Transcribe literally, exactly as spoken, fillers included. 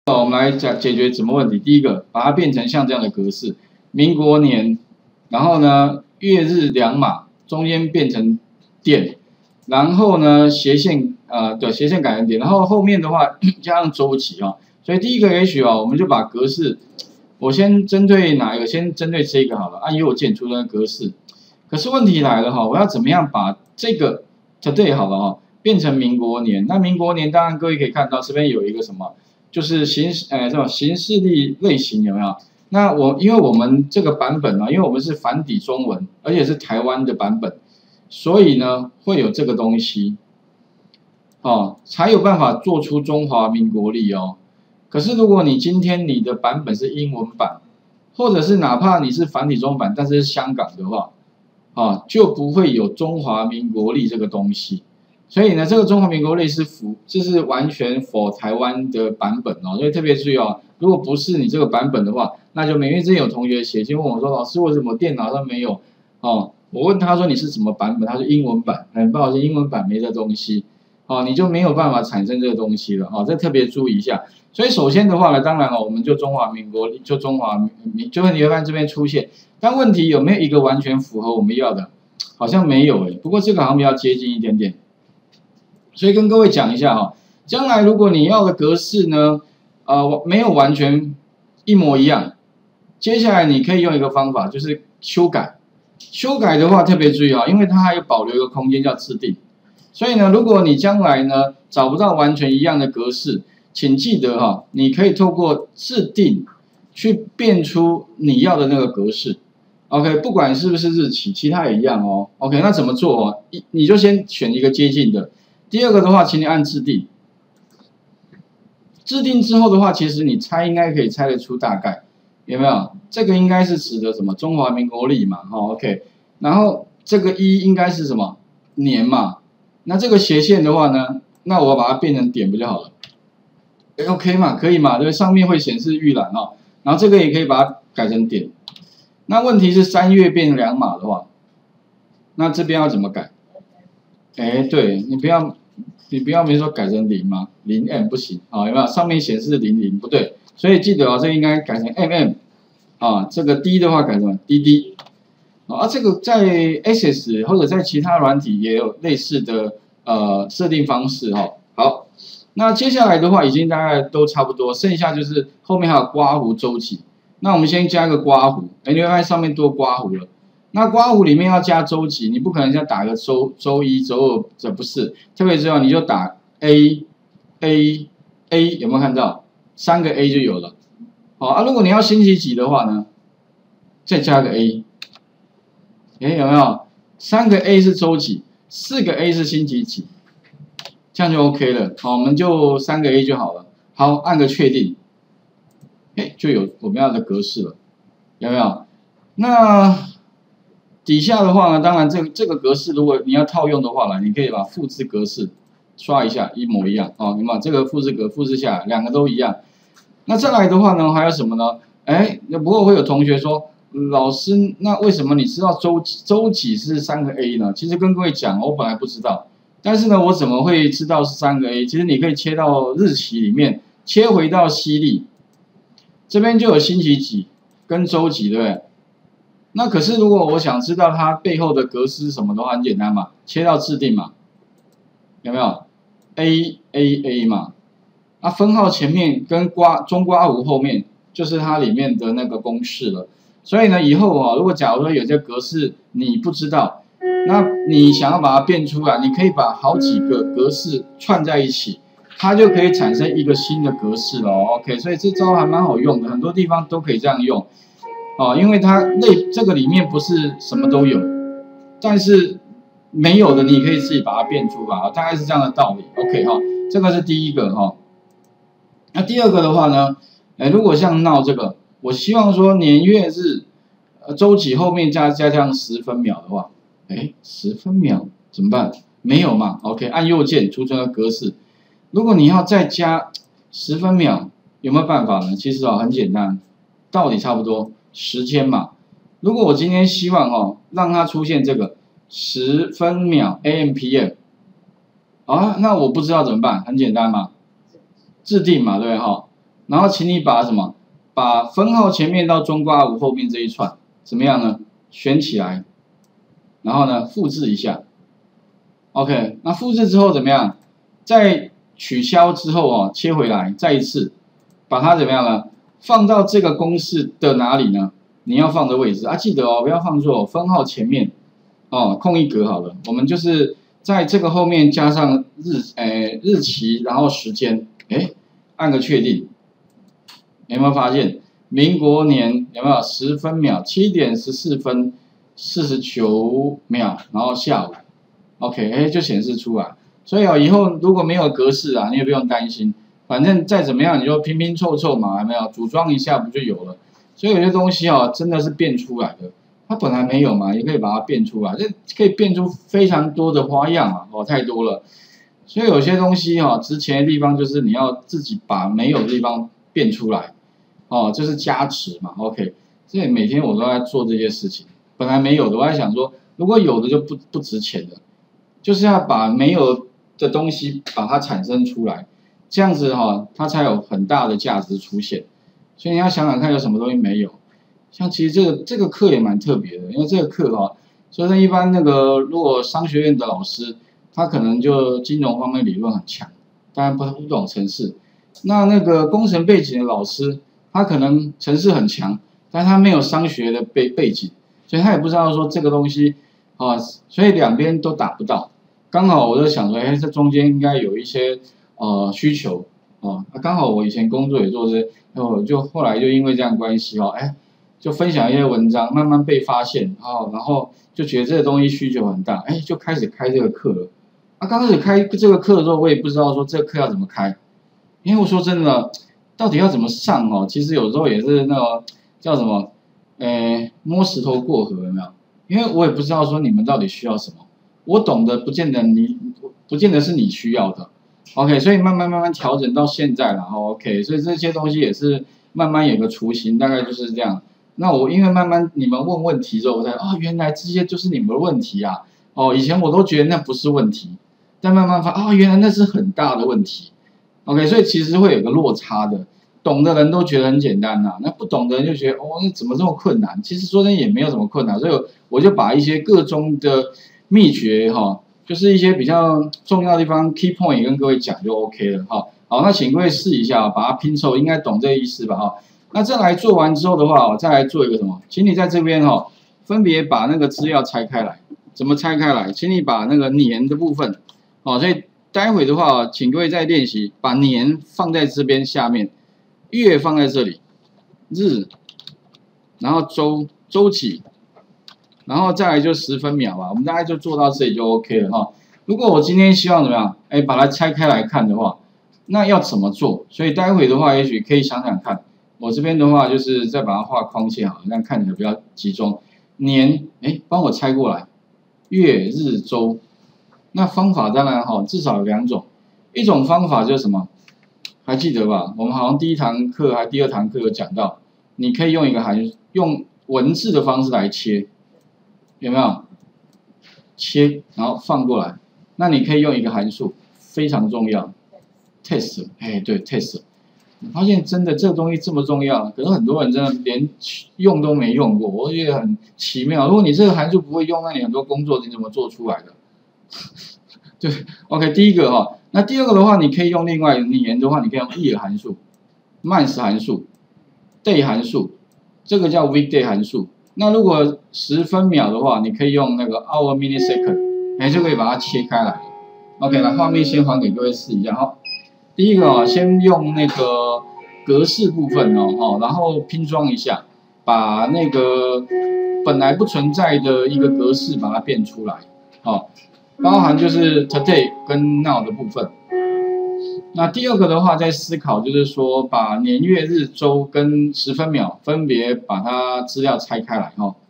我们来解解决什么问题？第一个，把它变成像这样的格式，民国年，然后呢月日两码，中间变成点，然后呢斜线呃对斜线改成点，然后后面的话加上周期啊、哦，所以第一个 H 啊、哦，我们就把格式，我先针对哪一个？先针对这个好了，按右键出那个格式。可是问题来了哈、哦，我要怎么样把这个就对好了哈、哦，变成民国年？那民国年当然各位可以看到这边有一个什么？就是形呃这种形式力类型有没有？那我因为我们这个版本呢，因为我们是繁体中文，而且是台湾的版本，所以呢会有这个东西，哦，才有办法做出中华民国历哦。可是如果你今天你的版本是英文版，或者是哪怕你是繁体中文版，但是是香港的话，啊，就不会有中华民国历这个东西。所以呢，这个中华民国历是符，这是完全 for 台湾的版本哦，所以特别注意哦，如果不是你这个版本的话，那就每月之前有同学写信问我说，老师为什么电脑上没有？哦，我问他说你是什么版本？他说英文版，很不好意思，英文版没这东西，哦，你就没有办法产生这个东西了，哦，这特别注意一下。所以首先的话呢，当然了，我们就中华民国历，就中华民，就会你会发现这边出现，但问题有没有一个完全符合我们要的？好像没有诶，不过这个好像比较接近一点点。所以跟各位讲一下哈、哦，将来如果你要的格式呢，呃，没有完全一模一样，接下来你可以用一个方法，就是修改。修改的话特别注意啊，因为它还有保留一个空间叫自定。所以呢，如果你将来呢找不到完全一样的格式，请记得哈、哦，你可以透过自定去变出你要的那个格式。OK， 不管是不是日期，其他也一样哦。OK， 那怎么做哦？一你就先选一个接近的。第二个的话，请你按制定。制定之后的话，其实你猜应该可以猜得出大概，有没有？这个应该是指的什么？中华民国历嘛，哈、哦、，OK。然后这个一应该是什么？年嘛。那这个斜线的话呢，那我把它变成点不就好了？哎 ，OK 嘛，可以嘛？对，上面会显示预览哦。然后这个也可以把它改成点。那问题是三月变成两码的话，那这边要怎么改？哎，对你不要，你不要没说改成零嘛，零 m 不行啊，有没有？上面显示零零不对，所以记得啊，这应该改成 mm 啊，这个 d 的话改成 dd 啊，这个在 S S 或者在其他软体也有类似的呃设定方式哈、哦。好，那接下来的话已经大概都差不多，剩下就是后面还有刮弧周期，那我们先加个刮弧，哎，你会发现上面多刮弧了。那刮弧里面要加周期，你不可能像打个周周一、周二，这不是。特别重要，你就打 A A A， 有没有看到？三个 A 就有了。好啊，如果你要星期几的话呢，再加个 A， 哎，有没有？三个 A 是周几，四个 A 是星期几，这样就 OK 了。好，我们就三个 A 就好了。好，按个确定，哎，就有我们要的格式了，有没有？那底下的话呢，当然这个这个格式，如果你要套用的话呢，你可以把复制格式刷一下，一模一样哦。你把这个复制格复制下来，两个都一样。那再来的话呢，还有什么呢？哎，那不过会有同学说，老师，那为什么你知道周周几是三个 A 呢？其实跟各位讲，我本来不知道，但是呢，我怎么会知道是三个 A？ 其实你可以切到日期里面，切回到西历，这边就有星期几跟周几，对不对？那可是如果我想知道它背后的格式是什么的话，很简单嘛，切到制定嘛，有没有 ？A A A 嘛，啊分号前面跟刮中刮弧后面就是它里面的那个公式了。所以呢，以后啊，如果假如说有些格式你不知道，那你想要把它变出来，你可以把好几个格式串在一起，它就可以产生一个新的格式了。OK， 所以这招还蛮好用的，很多地方都可以这样用。哦，因为它类这个里面不是什么都有，但是没有的你可以自己把它变出来啊，大概是这样的道理。OK 哈、哦，这个是第一个哈、哦。那第二个的话呢，哎，如果像闹这个，我希望说年月日，呃周几后面加加上十分秒的话，哎，十分秒怎么办？没有嘛 ？OK， 按右键储存个格式。如果你要再加十分秒，有没有办法呢？其实啊、哦、很简单，道理差不多。时间嘛，如果我今天希望哦，让它出现这个十分秒 A M P M， 啊，那我不知道怎么办，很简单嘛，制定嘛，对不对哈？ 然后请你把什么，把分号前面到中括弧后面这一串怎么样呢？选起来，然后呢复制一下 ，OK， 那复制之后怎么样？在取消之后哦，切回来，再一次把它怎么样呢？放到这个公式的哪里呢？你要放的位置啊，记得哦，不要放错，分号前面哦，空一格好了。我们就是在这个后面加上日，诶日期，然后时间，诶，按个确定，有没有发现？民国年有没有十分秒？七点十四分四十九秒，然后下午 ，OK， 哎，就显示出来。所以哦，以后如果没有格式啊，你也不用担心，反正再怎么样你就拼拼凑凑嘛，有没有？组装一下不就有了？所以有些东西哦，真的是变出来的，它本来没有嘛，也可以把它变出来，这可以变出非常多的花样啊，哦，太多了。所以有些东西哈、哦，值钱的地方就是你要自己把没有的地方变出来。哦，这是加值嘛 ，OK， 所以每天我都在做这些事情。本来没有的，我在想说，如果有的就不不值钱的，就是要把没有的东西把它产生出来，这样子哈、哦，它才有很大的价值出现。所以你要想想看，有什么东西没有？像其实这个这个课也蛮特别的，因为这个课哈、哦，所以一般那个如果商学院的老师，他可能就金融方面理论很强，当然不不懂程式。那那个工程背景的老师。他可能程式很强，但他没有商学的背背景，所以他也不知道说这个东西啊，所以两边都达不到。刚好我就想说，哎，这中间应该有一些呃需求哦，刚好我以前工作也做这，哦，就后来就因为这样关系哦，哎，就分享一些文章，慢慢被发现哦，然后就觉得这个东西需求很大，哎，就开始开这个课了。啊，刚开始开这个课的时候，我也不知道说这个课要怎么开，因为我说真的。到底要怎么上哦？其实有时候也是那种叫什么，呃，摸石头过河有没有？因为我也不知道说你们到底需要什么，我懂得不见得你，不见得是你需要的。OK， 所以慢慢慢慢调整到现在了，然后 OK， 所以这些东西也是慢慢有个雏形，大概就是这样。那我因为慢慢你们问问题之后，我才哦，原来这些就是你们的问题啊！哦，以前我都觉得那不是问题，但慢慢发哦，原来那是很大的问题。OK， 所以其实会有个落差的，懂的人都觉得很简单呐、啊，那不懂的人就觉得哦，那怎么这么困难？其实说真的也没有什么困难，所以我就把一些个中的秘诀哈、哦，就是一些比较重要的地方 key point 跟各位讲就 OK 了哈、哦。好，那请各位试一下，把它拼凑，应该懂这个意思吧哈。那再来做完之后的话，再来做一个什么？请你在这边哈，分别把那个资料拆开来，怎么拆开来？请你把那个年的部分，哦，所以。待会的话，请各位再练习，把年放在这边下面，月放在这里，日，然后周周几，然后再来就十分秒吧。我们大概就做到这里就 OK 了哈。如果我今天希望怎么样？哎，把它拆开来看的话，那要怎么做？所以待会的话，也许可以想想看。我这边的话，就是再把它画框线好，这样看起来比较集中。年，哎，帮我拆过来，月、日、周。那方法当然哈，至少有两种，一种方法就是什么？还记得吧？我们好像第一堂课还第二堂课有讲到，你可以用一个函用文字的方式来切，有没有？切，然后放过来。那你可以用一个函数，非常重要 ，test， 哎，对 test。你发现真的这个东西这么重要，可是很多人真的连用都没用过，我觉得很奇妙。如果你这个函数不会用，那你很多工作你怎么做出来的？对 ，OK， 第一个哈、哦，那第二个的话，你可以用另外年的话，你可以用 year 函数、month 函数、day 函数，这个叫 weekday 函数。那如果十分秒的话，你可以用那个 hour、minute、second， 哎，就可以把它切开来。OK， 那画面先还给各位试一下哈。第一个啊、哦，先用那个格式部分哦，哦，然后拼装一下，把那个本来不存在的一个格式把它变出来，哦。包含就是 today 跟 now 的部分。那第二个的话，在思考就是说，把年月日周跟十分秒分别把它资料拆开来哈、哦。